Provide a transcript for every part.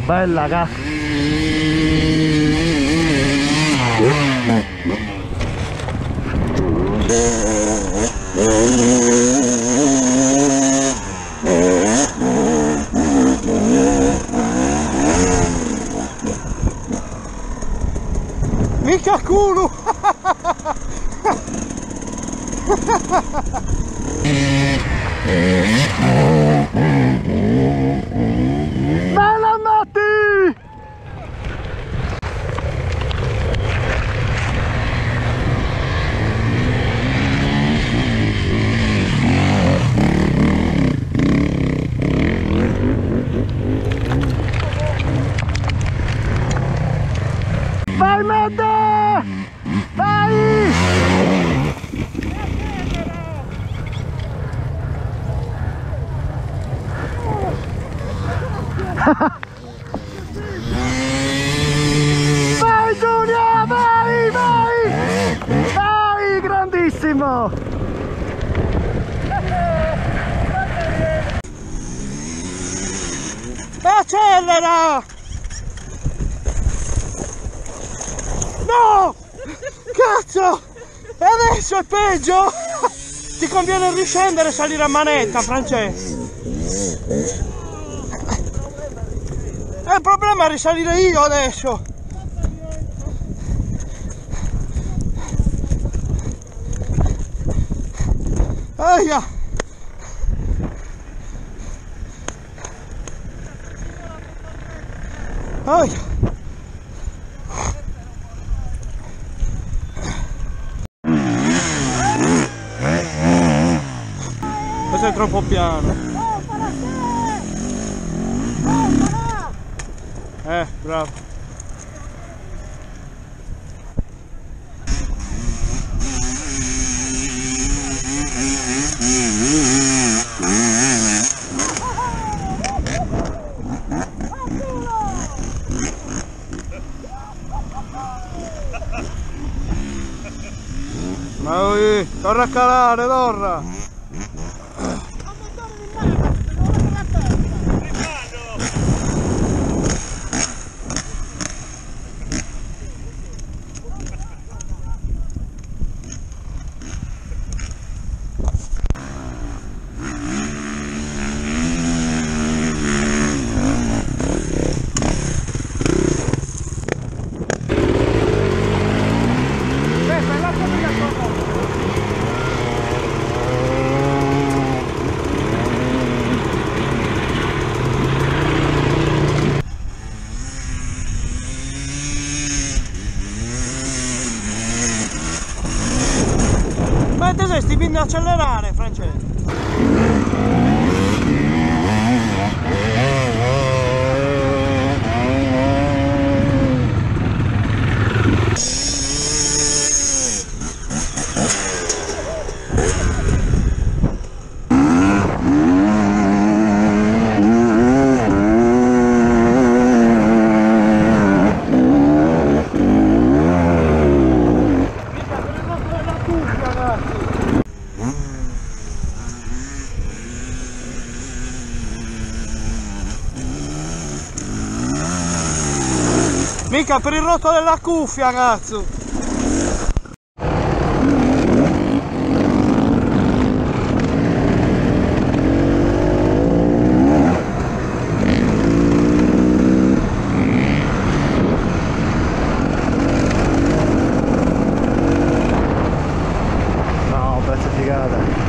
bella cazzo. Mica culo! Bella Matti! Vai Mette! Vai! Vai Giulia, vai, vai! Vai, grandissimo! Accelera! No! Cazzo! E adesso è peggio! Ti conviene riscendere e salire a manetta, Francesco! Il problema è risalire io adesso! Aia! Aia! Questo è troppo piano. Bravo. Vai, torna a calare, torna! Ma te sei venendo a accelerare, Francesco? Mica per il rotto della cuffia, cazzo! No, pezzo figata.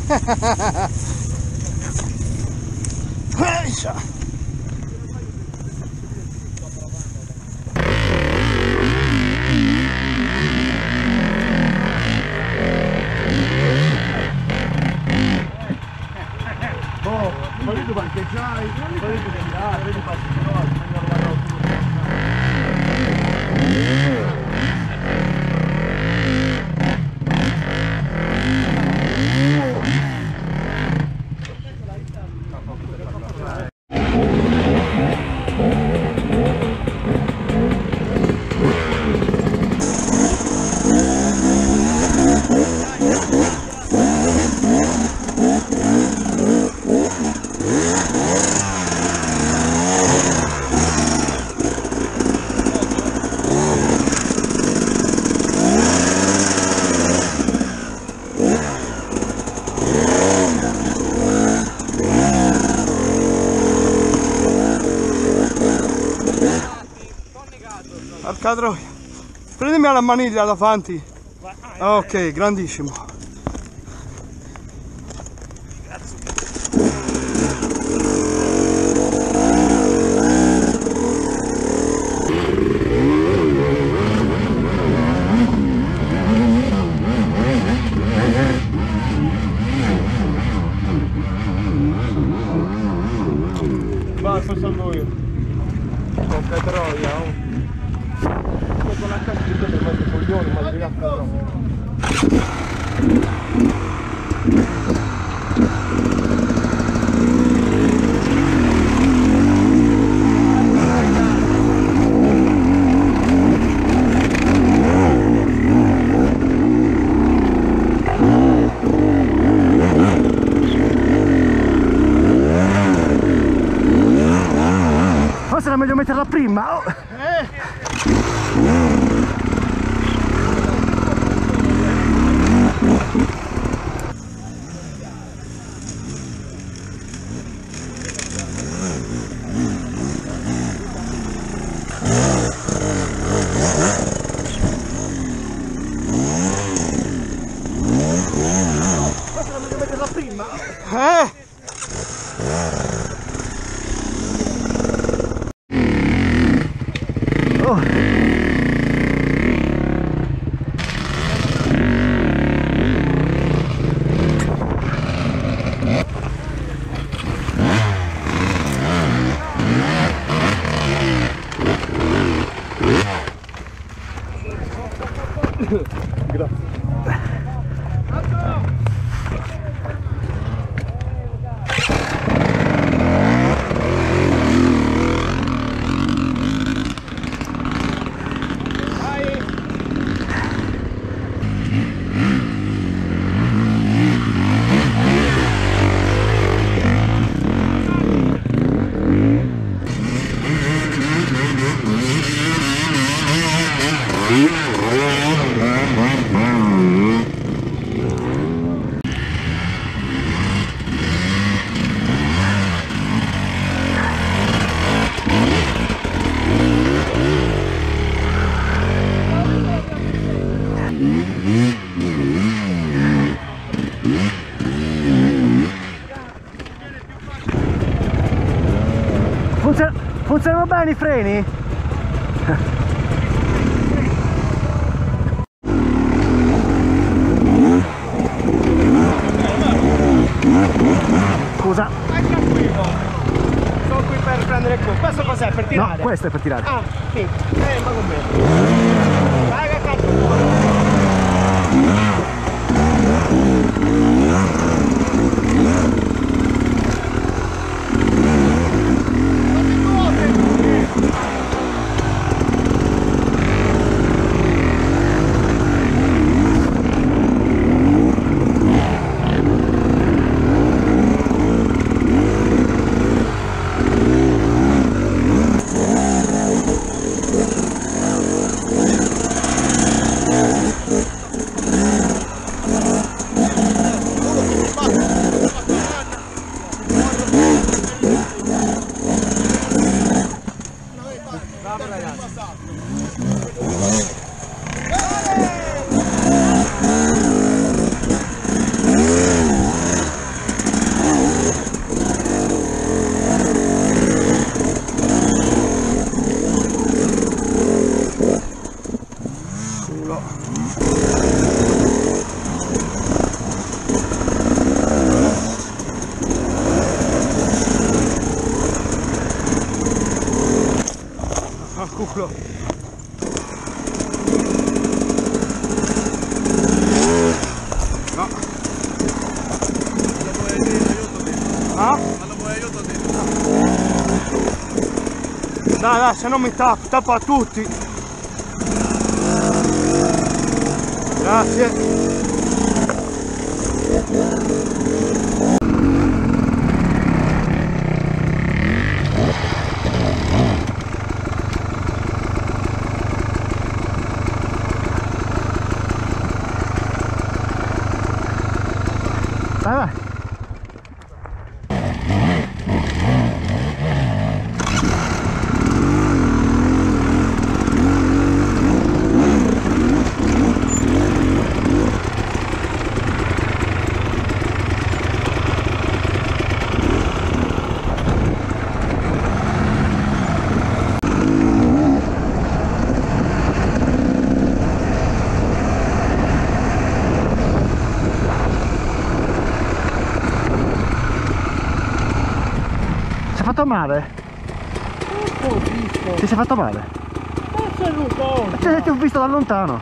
Voglio parcheggiare, voglio tirare, vedi Porca troia. Prendimi la maniglia davanti. Ok, grandissimo. Basta, salvo io. Porca troia. Con la caspita per mezzo coglione, ma devi Forse era meglio metterla prima. Funzionano bene i freni? Scusa. Sono qui per prendere qua. Questo cos'è? Per tirare? No, questo è per tirare. Ah, sì. Va con me. Vai che cazzo. culo. No. Ah? Dai, se no mi tappa a tutti. Grazie. Vai, vai. Ti sei fatto male? Ti sei fatto male? Ti ho visto da lontano.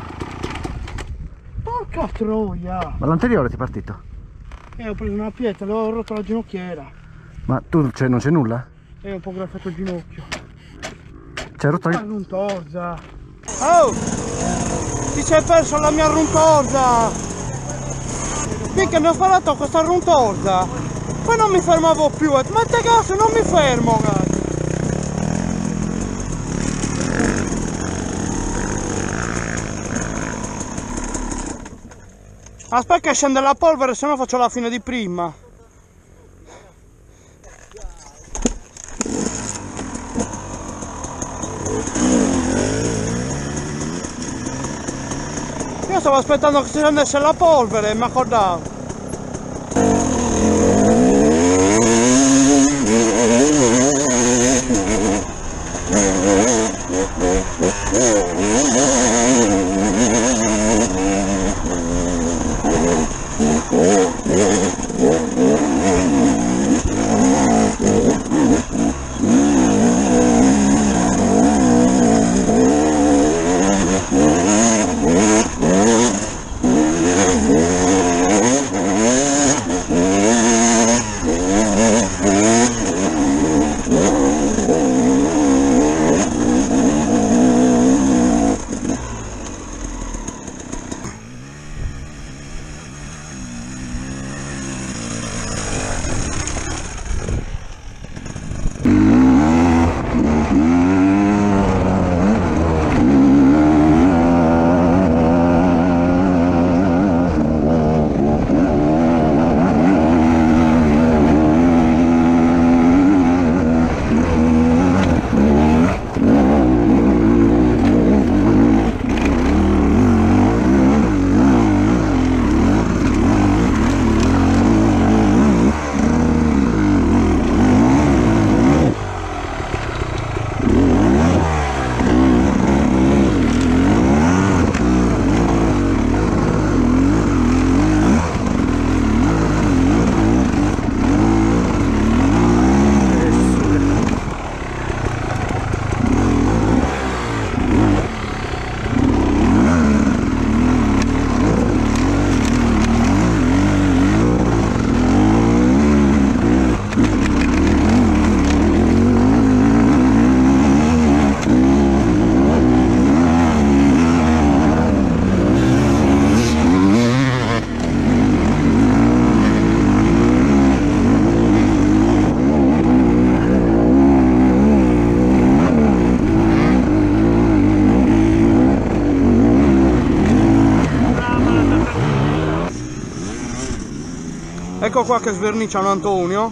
Porca troia! Ma l'anteriore ti è partito? Ho preso una pietra, avevo rotto la ginocchiera. Ma tu non c'è nulla? E ho un po' graffiato il ginocchio. C'è rotto il... Runtorza! Oh! Ti sei perso la mia runtorza! Mica ne ho parlato questa runtorza! Poi non mi fermavo più, ma te cazzo non mi fermo, cazzo! Aspetta che scende la polvere, se no faccio la fine di prima. Io stavo aspettando che si rendesse la polvere e mi accordavo. Ecco qua che sverniciano Antonio.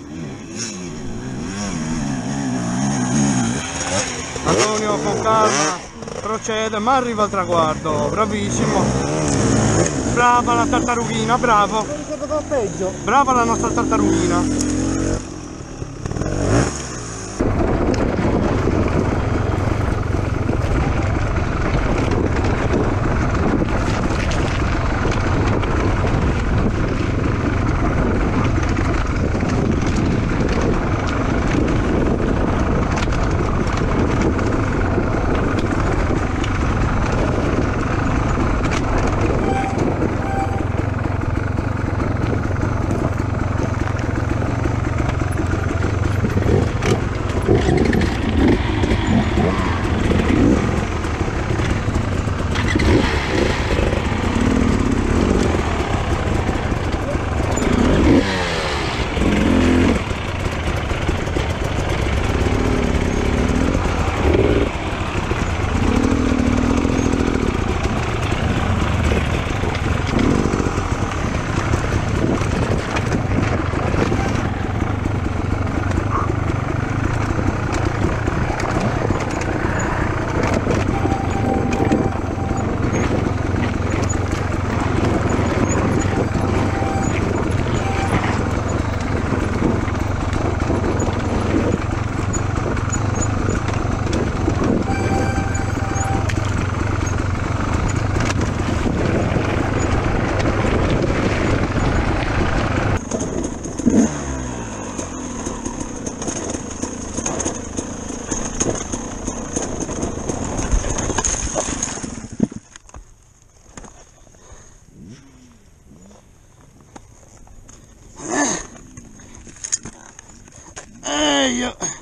Antonio con calma procede ma arriva al traguardo, bravissimo. Brava la tartarughina, bravo. Brava la nostra tartarughina. Ehi,